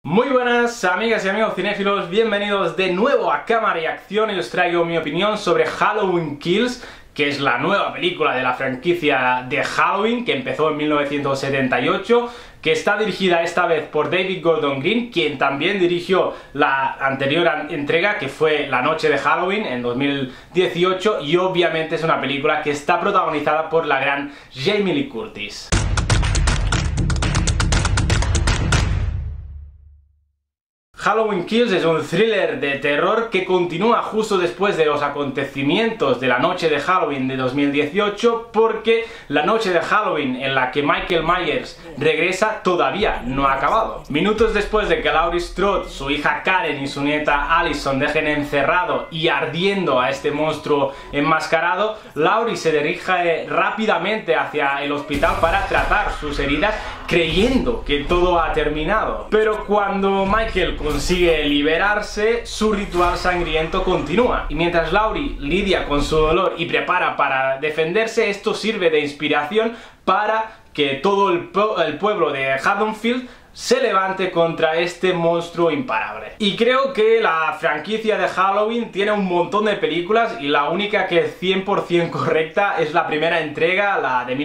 Muy buenas amigas y amigos cinéfilos, bienvenidos de nuevo a Cámara y Acción y os traigo mi opinión sobre Halloween Kills, que es la nueva película de la franquicia de Halloween que empezó en 1978, que está dirigida esta vez por David Gordon Green, quien también dirigió la anterior entrega, que fue La Noche de Halloween en 2018, y obviamente es una película que está protagonizada por la gran Jamie Lee Curtis. Halloween Kills es un thriller de terror que continúa justo después de los acontecimientos de la noche de Halloween de 2018, porque la noche de Halloween en la que Michael Myers regresa todavía no ha acabado. Minutos después de que Laurie Strode, su hija Karen y su nieta Allison dejen encerrado y ardiendo a este monstruo enmascarado, Laurie se dirige rápidamente hacia el hospital para tratar sus heridas, creyendo que todo ha terminado. Pero cuando Michael consigue liberarse, su ritual sangriento continúa. Y mientras Laurie lidia con su dolor y prepara para defenderse, esto sirve de inspiración para que todo el pueblo de Haddonfield se levante contra este monstruo imparable. Y creo que la franquicia de Halloween tiene un montón de películas y la única que es 100% correcta es la primera entrega, la de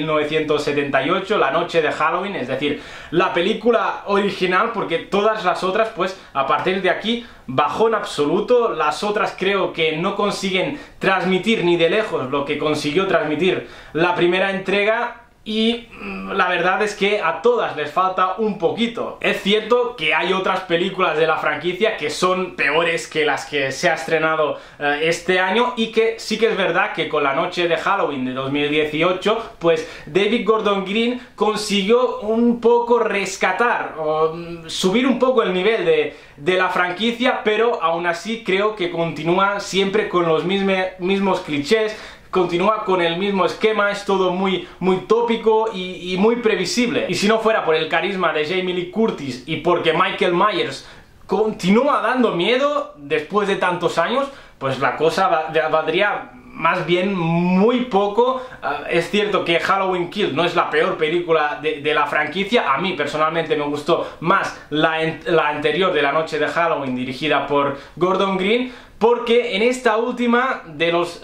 1978, La Noche de Halloween, es decir, la película original, porque todas las otras, pues a partir de aquí, bajón absoluto. Las otras creo que no consiguen transmitir ni de lejos lo que consiguió transmitir la primera entrega. Y la verdad es que a todas les falta un poquito. Es cierto que hay otras películas de la franquicia que son peores que las que se ha estrenado este año, y que sí que es verdad que con La Noche de Halloween de 2018, pues David Gordon Green consiguió un poco rescatar o subir un poco el nivel de la franquicia, pero aún así creo que continúa siempre con los mismos clichés. Continúa con el mismo esquema, es todo muy tópico y muy previsible. Y si no fuera por el carisma de Jamie Lee Curtis y porque Michael Myers continúa dando miedo después de tantos años, pues la cosa valdría más bien muy poco. Es cierto que Halloween Kills no es la peor película de la franquicia. A mí personalmente me gustó más la anterior de La Noche de Halloween, dirigida por Gordon Green, porque en esta última, de los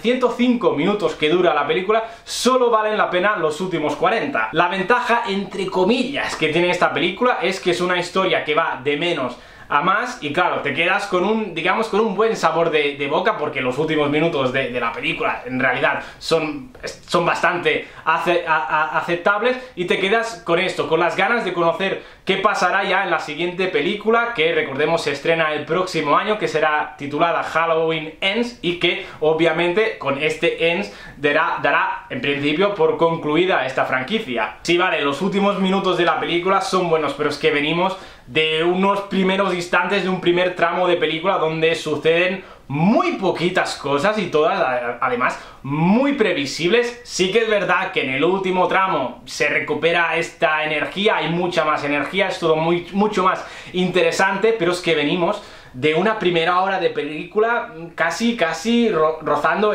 105 minutos que dura la película, solo valen la pena los últimos 40. La ventaja, entre comillas, que tiene esta película es que es una historia que va de menos a más, y claro, te quedas con un, digamos, con un buen sabor de boca, porque los últimos minutos de la película en realidad son bastante aceptables, y te quedas con esto, con las ganas de conocer qué pasará ya en la siguiente película, que recordemos se estrena el próximo año, que será titulada Halloween Ends, y que obviamente con este Ends dará en principio por concluida esta franquicia. Sí, vale, los últimos minutos de la película son buenos, pero es que venimos de unos primeros instantes, de un primer tramo de película donde suceden muy poquitas cosas y todas además muy previsibles. Sí que es verdad que en el último tramo se recupera esta energía, hay mucha más energía, es todo mucho más interesante, pero es que venimos de una primera hora de película casi rozando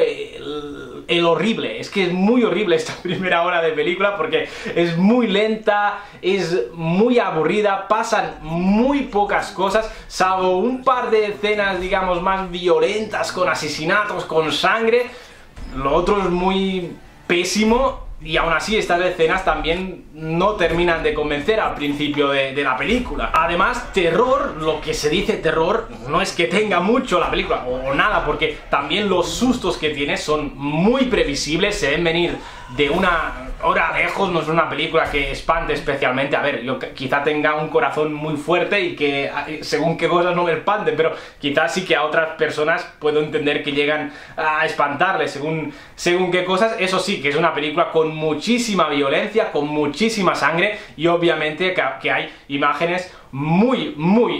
el horrible. Es que es muy horrible esta primera hora de película porque es muy lenta, es muy aburrida, pasan muy pocas cosas, salvo un par de escenas, digamos, más violentas, con asesinatos, con sangre. Lo otro es muy pésimo. Y aún así estas escenas también no terminan de convencer al principio de la película. Además, terror, lo que se dice terror, no es que tenga mucho la película, o nada, porque también los sustos que tiene son muy previsibles, se ven venir de una hora lejos. No es una película que espante especialmente. A ver, yo quizá tenga un corazón muy fuerte y que según qué cosas no me espante, pero quizás sí que a otras personas puedo entender que llegan a espantarles según qué cosas. Eso sí, que es una película con muchísima violencia, con muchísima sangre, y obviamente que hay imágenes muy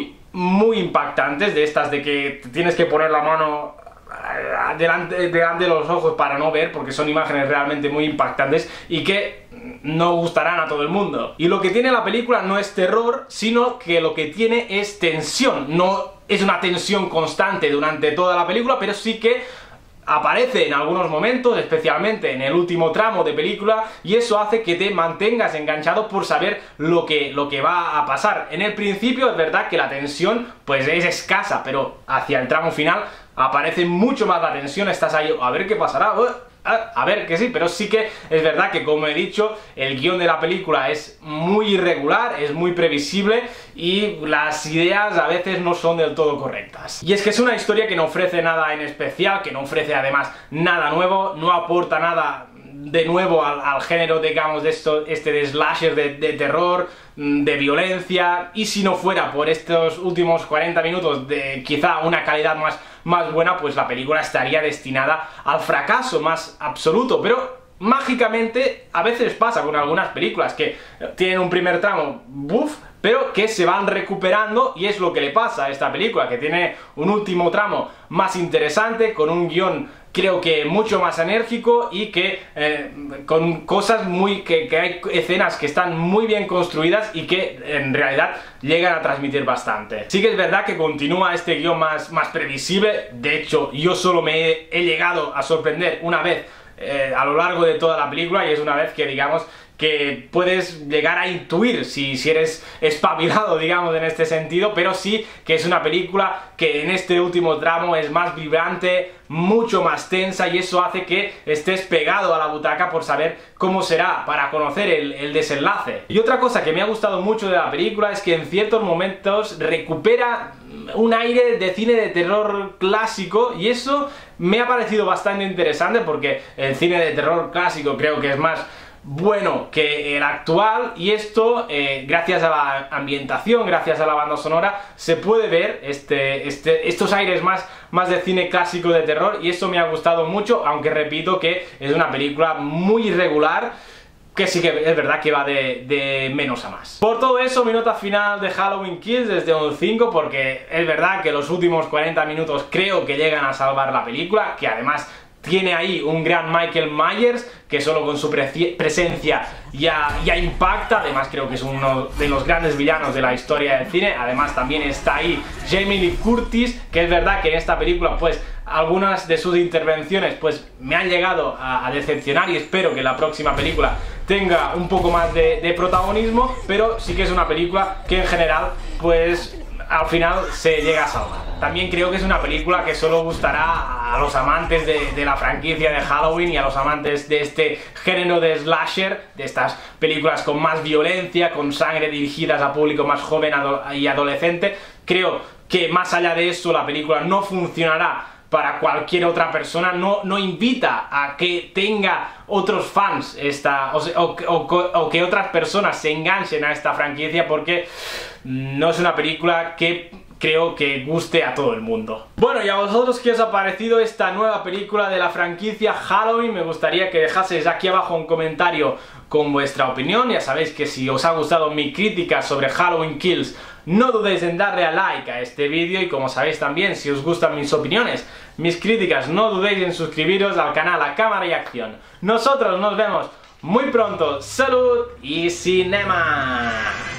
impactantes, de estas de que tienes que poner la mano delante de los ojos para no ver, porque son imágenes realmente muy impactantes y que no gustarán a todo el mundo. Y lo que tiene la película no es terror, sino que lo que tiene es tensión. No es una tensión constante durante toda la película, pero sí que aparece en algunos momentos, especialmente en el último tramo de película, y eso hace que te mantengas enganchado por saber lo que va a pasar. En el principio es verdad que la tensión pues es escasa, pero hacia el tramo final aparece mucho más la tensión, estás ahí, a ver qué pasará, a ver que sí, pero sí que es verdad que, como he dicho, el guión de la película es muy irregular, es muy previsible y las ideas a veces no son del todo correctas. Y es que es una historia que no ofrece nada en especial, que no ofrece además nada nuevo, no aporta nada de nuevo al género, digamos, de de slasher, de terror, de violencia, y si no fuera por estos últimos 40 minutos de quizá una calidad más buena, pues la película estaría destinada al fracaso más absoluto. Pero mágicamente a veces pasa con algunas películas que tienen un primer tramo buff, pero que se van recuperando, y es lo que le pasa a esta película, que tiene un último tramo más interesante, con un guión creo que mucho más enérgico y que con cosas que hay escenas que están muy bien construidas y que en realidad llegan a transmitir bastante. Sí que es verdad que continúa este guión más previsible. De hecho, yo solo me he llegado a sorprender una vez a lo largo de toda la película, y es una vez que, digamos, que puedes llegar a intuir si eres espabilado, digamos, en este sentido, pero sí que es una película que en este último tramo es más vibrante, mucho más tensa, y eso hace que estés pegado a la butaca por saber cómo será, para conocer el desenlace. Y otra cosa que me ha gustado mucho de la película es que en ciertos momentos recupera un aire de cine de terror clásico, y eso me ha parecido bastante interesante, porque el cine de terror clásico creo que es más bueno que el actual, y esto gracias a la ambientación, gracias a la banda sonora, se puede ver estos aires más de cine clásico de terror, y eso me ha gustado mucho, aunque repito que es una película muy irregular, que sí que es verdad que va de menos a más. Por todo eso, mi nota final de Halloween Kills es de un 5, porque es verdad que los últimos 40 minutos creo que llegan a salvar la película, que además tiene ahí un gran Michael Myers, que solo con su presencia ya impacta. Además creo que es uno de los grandes villanos de la historia del cine. Además también está ahí Jamie Lee Curtis, que es verdad que en esta película pues algunas de sus intervenciones pues me han llegado a decepcionar, y espero que la próxima película tenga un poco más de protagonismo, pero sí que es una película que en general pues al final se llega a salvar. También creo que es una película que solo gustará a los amantes de la franquicia de Halloween y a los amantes de este género de slasher, de estas películas con más violencia, con sangre, dirigidas a público más joven y adolescente. Creo que más allá de eso la película no funcionará para cualquier otra persona, no invita a que tenga otros fans o que otras personas se enganchen a esta franquicia, porque no es una película que creo que guste a todo el mundo. Bueno, y a vosotros, ¿qué os ha parecido esta nueva película de la franquicia Halloween? Me gustaría que dejaseis aquí abajo un comentario con vuestra opinión. Ya sabéis que si os ha gustado mi crítica sobre Halloween Kills, no dudéis en darle a like a este vídeo, y como sabéis también, si os gustan mis opiniones, mis críticas, no dudéis en suscribiros al canal A Cámara y Acción. Nosotros nos vemos muy pronto. ¡Salud y cinema!